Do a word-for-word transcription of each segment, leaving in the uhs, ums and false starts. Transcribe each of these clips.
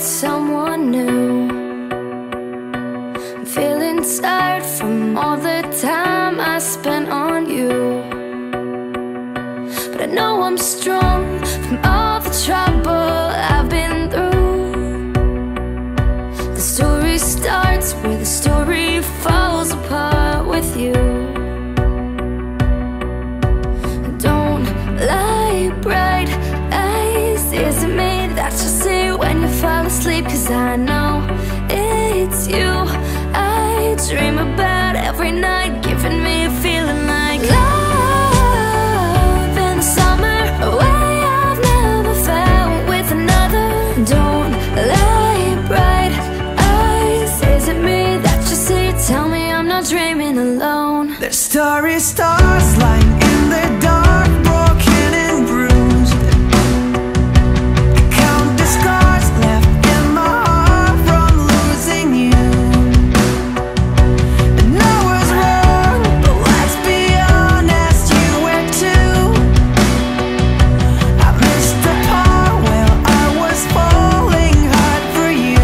with someone new. I'm feeling tired from all the time I spent on you, but I know I'm strong from all the trouble I've been through. The story starts where the story falls apart with you. Don't lie, bright eyes, is it me that you see when you fall asleep? Cause I know it's you I dream about every night, giving me a feeling like love in the summer, a way I've never felt with another. Don't lie, bright eyes, is it me that you see? Tell me I'm not dreaming alone. There's starry stars lying in the dark, broken and bruised. Count the scars left in my heart from losing you. And I was wrong, but let's be honest, you were too. I missed the part where I was falling hard for you.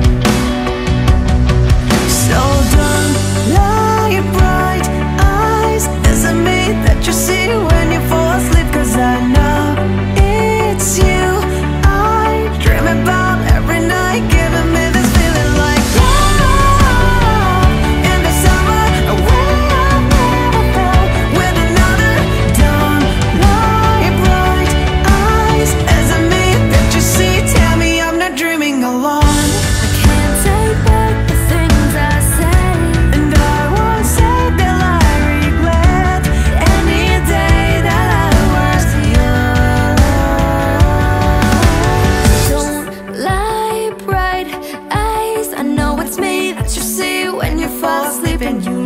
So don't lie, bright eyes, is it me that you see when you fall asleep? Cause I know it's you I dream about every night, giving me this feeling like love in the summer, a way I've never felt with another. Don't lie, bright eyes, is it me that you see? Tell me I'm not dreaming alone. I can't take back the things I said, And I won't say that I regret any day that I was yours. don't lie, bright eyes, I know it's me that you see when you fall asleep and you